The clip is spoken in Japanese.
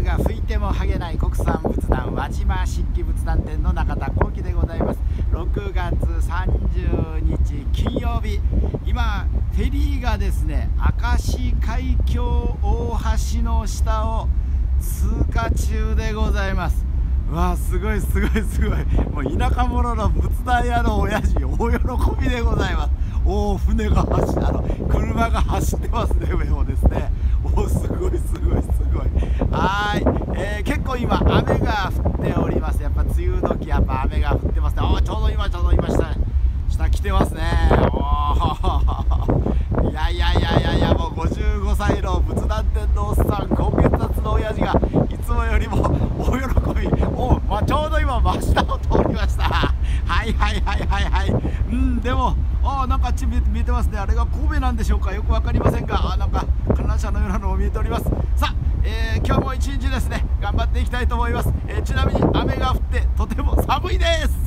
が吹いても剥げない国産仏壇輪島漆器仏壇店の中田幸喜でございます。6月30日金曜日、今フェリーがですね、明石海峡大橋の下を通過中でございます。うわ、すごいすごいすごい、もう田舎者の仏壇屋の親父大喜びでございます。おお、船が車が走ってますね、上をですね。おお、すごいすごいすごい。結構今雨が降っております。やっぱ梅雨時、やっぱ雨が降ってますね。ちょうど今下来てますね。いやもう55歳の仏壇店のおっさん、高血圧の親父がいつもよりも大喜び。ちょうど今真下を通りました。でもなんかあっち見えてますね。あれが神戸なんでしょうか、よく分かりませんが、なんか観覧車のようなのも見えております。さあ、今日も一日ですね、頑張っていきたいと思います。ちなみに雨が降ってとても寒いです。